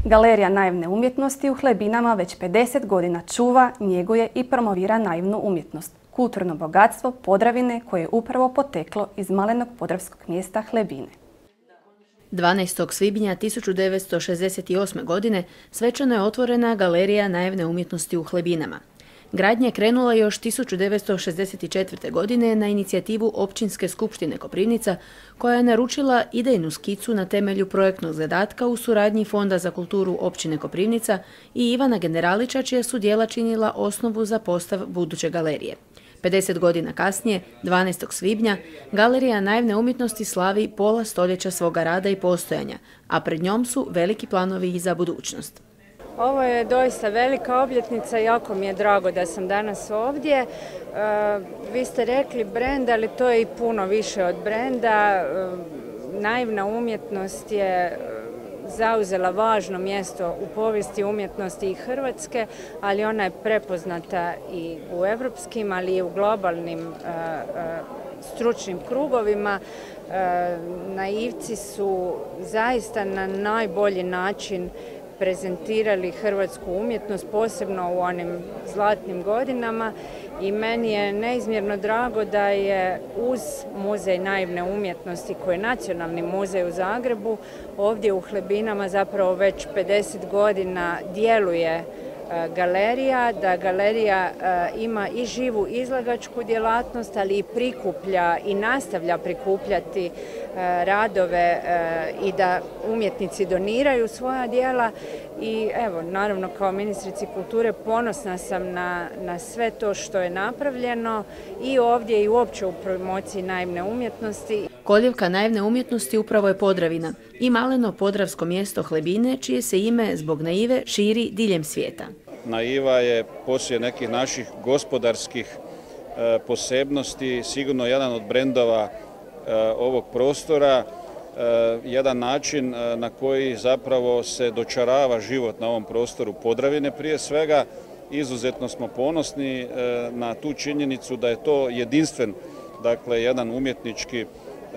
Galerija naivne umjetnosti u Hlebinama već 50 godina čuva, njeguje i promovira naivnu umjetnost, kulturno bogatstvo Podravine koje je upravo poteklo iz malenog podravskog mjesta Hlebine. 12. svibnja 1968. godine svečano je otvorena Galerija naivne umjetnosti u Hlebinama. Gradnja je krenula još 1964. godine na inicijativu Općinske skupštine Koprivnica, koja je naručila idejnu skicu na temelju projektnog zadatka u suradnji Fonda za kulturu općine Koprivnica i Ivana Generalića, čija su djela činila osnovu za postav buduće galerije. 50 godina kasnije, 12. svibnja, Galerija naivne umjetnosti slavi pola stoljeća svoga rada i postojanja, a pred njom su veliki planovi i za budućnost. Ovo je doista velika obljetnica, jako mi je drago da sam danas ovdje. Vi ste rekli brend, ali to je i puno više od brenda. Naivna umjetnost je zauzela važno mjesto u povijesti umjetnosti i Hrvatske, ali ona je prepoznata i u europskim, ali i u globalnim stručnim krugovima. Naivci su zaista na najbolji način prezentirali hrvatsku umjetnost, posebno u onim zlatnim godinama, i meni je neizmjerno drago da je uz Muzej naivne umjetnosti, koji je nacionalni muzej u Zagrebu, ovdje u Hlebinama zapravo već 50 godina djeluje galerija, da galerija ima i živu izlagačku djelatnost, ali i prikuplja i nastavlja prikupljati radove i da umjetnici doniraju svoja djela. I evo, naravno, kao ministrici kulture ponosna sam na sve to što je napravljeno i ovdje i uopće u promociji naivne umjetnosti. Koljevka naivne umjetnosti upravo je Podravina i maleno podravsko mjesto Hlebine, čije se ime zbog naive širi diljem svijeta. Naiva je poslije nekih naših gospodarskih posebnosti sigurno jedan od brendova ovog prostora, jedan način na koji zapravo se dočarava život na ovom prostoru Podravine. Prije svega, izuzetno smo ponosni na tu činjenicu da je to jedinstven, dakle, jedan umjetnički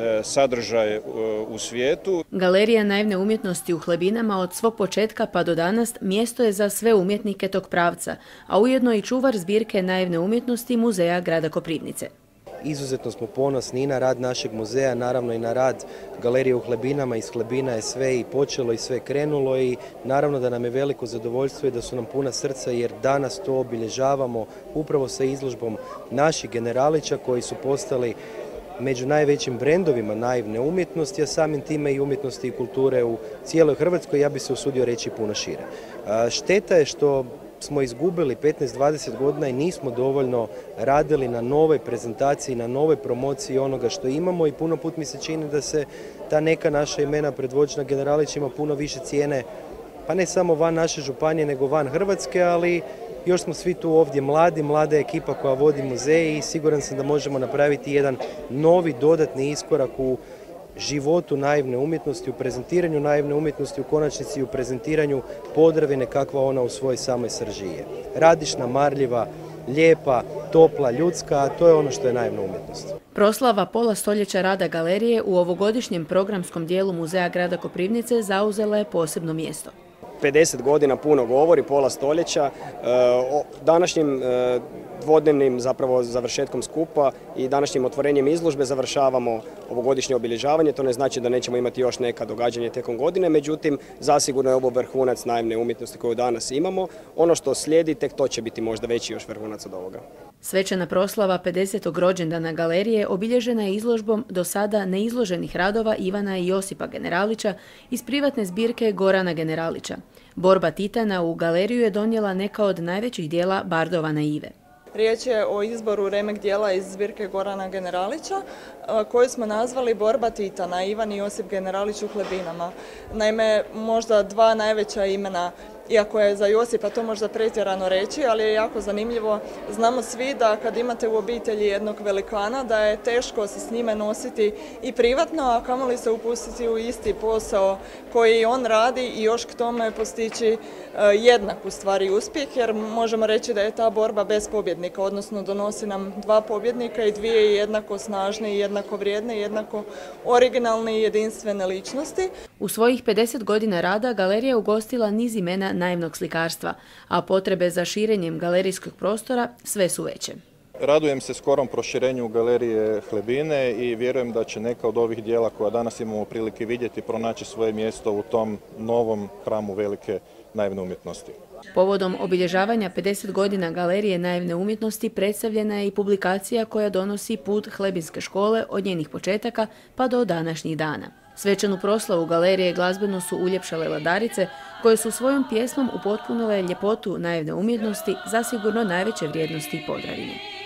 sadržaj u svijetu. Galerija naivne umjetnosti u Hlebinama od svog početka pa do danas mjesto je za sve umjetnike tog pravca, a ujedno i čuvar zbirke naivne umjetnosti Muzeja grada Koprivnice. Izuzetno smo ponosni i na rad našeg muzeja, naravno i na rad Galerije u Hlebinama. Iz Hlebina je sve i počelo i sve krenulo i naravno da nam je veliko zadovoljstvo i da su nam puna srca, jer danas to obilježavamo upravo sa izložbom naših Generalića koji su postali među najvećim brendovima naivne umjetnosti, a samim time i umjetnosti i kulture u cijeloj Hrvatskoj, ja bi se usudio reći puno šire. Šteta je što smo izgubili 15-20 godina i nismo dovoljno radili na novoj prezentaciji, na novoj promociji onoga što imamo, i puno put mi se čini da se ta neka naša imena predvođena Generalićima puno više cijene, pa ne samo van naše županije nego van Hrvatske, ali još smo svi tu ovdje mladi, mlada ekipa koja vodi muzej i siguran sam da možemo napraviti jedan novi dodatni iskorak u životu naivne umjetnosti, u prezentiranju naivne umjetnosti, u konačnici u prezentiranju Podravine kakva ona u svojoj samoj srži je. Radišna, marljiva, lijepa, topla, ljudska, a to je ono što je naivna umjetnost. Proslava pola stoljeća rada galerije u ovogodišnjem programskom dijelu Muzeja grada Koprivnice zauzela je posebno mjesto. 50 godina puno govori, pola stoljeća. Današnjim dvodnevnim zapravo završetkom skupa i današnjim otvorenjem izložbe završavamo ovogodišnje obilježavanje. To ne znači da nećemo imati još neka događanja tijekom godine, međutim zasigurno je ovo vrhunac naivne umjetnosti koju danas imamo. Ono što slijedi, tek to će biti možda veći još vrhunac od ovoga. Svečana proslava 50. rođendana galerije obilježena je izložbom do sada neizloženih radova Ivana i Josipa Generalića iz privatne zbirke Gorana Generalića. Borba Titana u galeriju je donijela neka od najvećih dijela bardova naive. Riječ je o izboru remek dijela iz zbirke Gorana Generalića koju smo nazvali Borba Titana, Ivan i Josip Generalić u Hlebinama. Naime, možda dva najveća imena, iako je za Josipa to možda pretjerano reći, ali je jako zanimljivo. Znamo svi da kad imate u obitelji jednog velikana da je teško se s njime nositi i privatno, a kamoli se upustiti u isti posao koji on radi i još k tome postići jednak u stvari uspjeh, jer možemo reći da je ta borba bez pobjednika, odnosno donosi nam dva pobjednika i dvije jednako snažne i jednako vrijedne, jednako originalne i jedinstvene ličnosti. U svojih 50 godina rada galerija je ugostila niz imena naivnog slikarstva, a potrebe za širenjem galerijskog prostora sve su veće. Radujem se skorom proširenju galerije Hlebine i vjerujem da će neka od ovih dijela koja danas imamo prilike vidjeti pronaći svoje mjesto u tom novom hramu velike naivne umjetnosti. Povodom obilježavanja 50 godina galerije naivne umjetnosti predstavljena je i publikacija koja donosi put Hlebinske škole od njenih početaka pa do današnjih dana. Svečanu proslavu galerije glazbeno su uljepšale vladarice koje su svojom pjesmom upotpunile ljepotu naivne umjetnosti, zasigurno najveće vrijednosti Podravine.